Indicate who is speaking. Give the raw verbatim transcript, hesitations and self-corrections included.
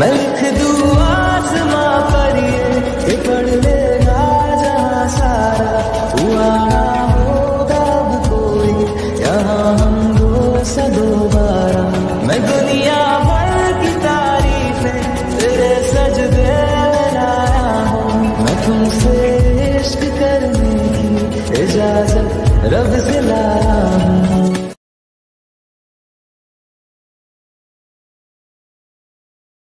Speaker 1: मैं लिख दूँ आसमां पर ये कि पढ़ लेगा जहाँ सारा, हुआ ना होगा अब कोई यहाँ हम दो सा दोबारा। मैं दुनिया भर की तारीफें तेरे सजदे में लाया हूँ, मैं तुमसे इश्क करने की इजाजत रब से लाया हूँ।